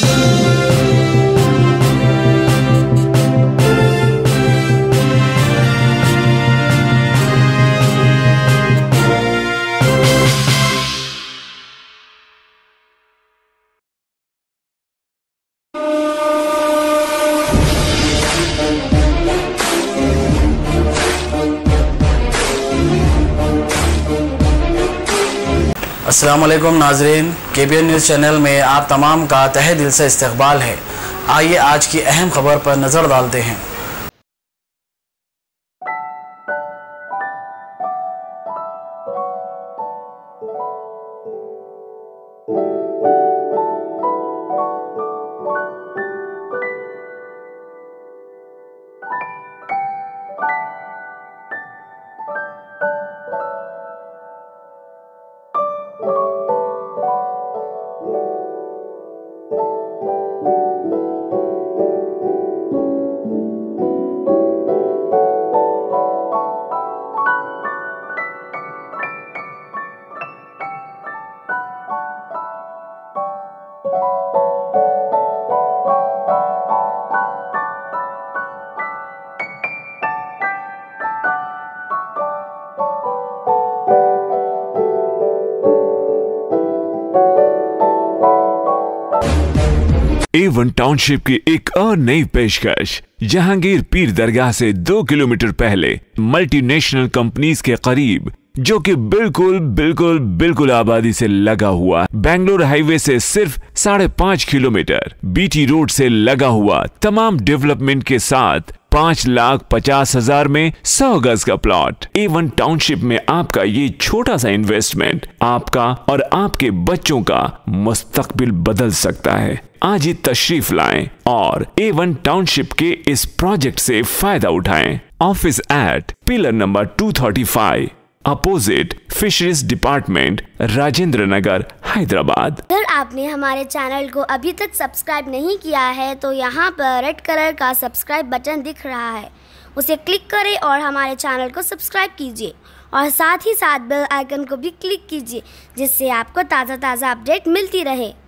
अस्सलाम वालेकुम नाजरीन, KBN न्यूज़ चैनल में आप तमाम का तहे दिल से इस्तकबाल है। आइए आज की अहम खबर पर नज़र डालते हैं। A1 टाउनशिप की एक और नई पेशकश। जहांगीर पीर दरगाह से 2 किलोमीटर पहले मल्टीनेशनल कंपनीज के करीब, जो कि बिल्कुल आबादी से लगा हुआ, बेंगलोर हाईवे से सिर्फ 5.5 किलोमीटर, BT रोड से लगा हुआ, तमाम डेवलपमेंट के साथ 5,50,000 में 100 गज का प्लॉट। A1 टाउनशिप में आपका ये छोटा सा इन्वेस्टमेंट आपका और आपके बच्चों का मुस्तकबिल बदल सकता है। आज ही तशरीफ लाएं और A1 टाउनशिप के इस प्रोजेक्ट से फायदा उठाएं। Office at pillar number 235 opposite fisheries department, Rajendra Nagar, Hyderabad. अगर आपने हमारे चैनल को अभी तक सब्सक्राइब नहीं किया है तो यहाँ पर रेड कलर का सब्सक्राइब बटन दिख रहा है, उसे क्लिक करें और हमारे चैनल को सब्सक्राइब कीजिए और साथ ही साथ बेल आइकन को भी क्लिक कीजिए, जिससे आपको ताज़ा अपडेट मिलती रहे।